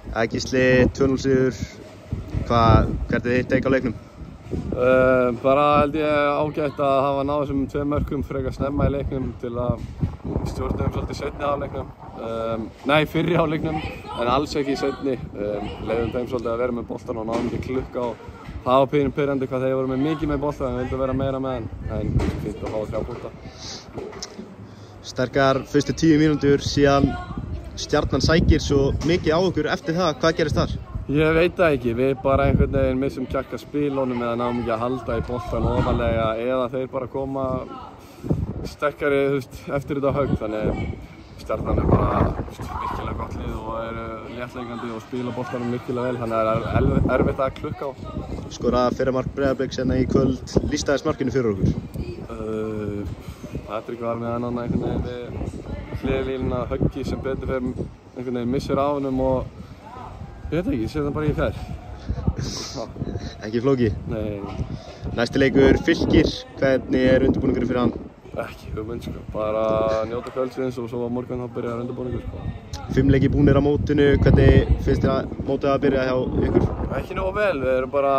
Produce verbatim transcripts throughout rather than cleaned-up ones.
Gísli, tvö núll sigur. Hvað, hvert er þitt take á leiknum? Uh, bara held ég ágætt að hafa náð þessum tveim mörkum frekar snemma í leiknum til að stjórnum svolítið seinni hálfleiknum. Um, nei, fyrri hálfleiknum, en alls ekki í seinni. Um, Leyfum þeim svolítið að vera með boltan og náðum ekki klukka og það var pínu pirrandi hvað þeir voru með mikið með boltan en vildu vera meira með hann, en fínt að fá þrjá punkta. Sterkar fyrstu tíu mínútur, síðan Stjarnan sækir svo mikið á okkur eftir það. Hvað gerist þar? Ég veit það ekki, við bara einhvern veginn missum kjark að spilunum eða náum ekki að halda í boltan ofalega eða þeir bara koma sterkari eftir þetta högg, þannig Stjarnan er bara veist, virkilega gott lið og eru léttleikandi og spila boltanum virkilega vel, þannig að það er erfitt að klukka á. Skoraði fyrra mark Breiðabliks hérna í kvöld, lýstaðist markinu fyrir okkur? Uh, Patrik var með annan einhvern veginn við hliðlínuna höggi sem betur fyrir einhvern veginn missir á honum og ég veit ekki, ég set hann bara í fjær. Ekki flókið? Nei. Næsti leikur Fylkir, hvernig er undirbúningurinn fyrir hann? Ekki hugmynd sko, bara njóta kvöldsins og svo á morgun þá byrjar undirbúningur sko. Fimm leikir búnir á mótinu, hvernig finnst þér að mótið að byrja hjá ykkur? Ekki nógu vel, við erum bara,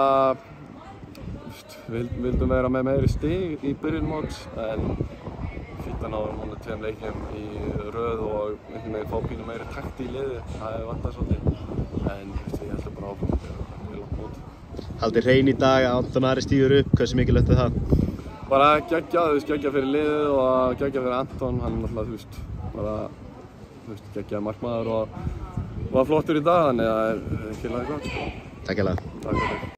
við vildum vera með meiri stig í byrjun móts en fínt að náðum núna tveim leikjum í röð og einhvern veginn fá pínu meiri takt í liði, það hefur vantað svolítið, en ég held bara áfram að vera langt mót. Haldið hrein í dag að Anton Ari stígur upp, hversu mikilvægt er það? Bara geggjað, þú veist, geggjað fyrir liðið og geggjað fyrir Anton, hann er náttúrulega, þú veist, bara, þú veist, geggjað markmaður og var flottur í dag, þannig að það er virkilega gott, sko. Takk hérlega. Takk fyrir.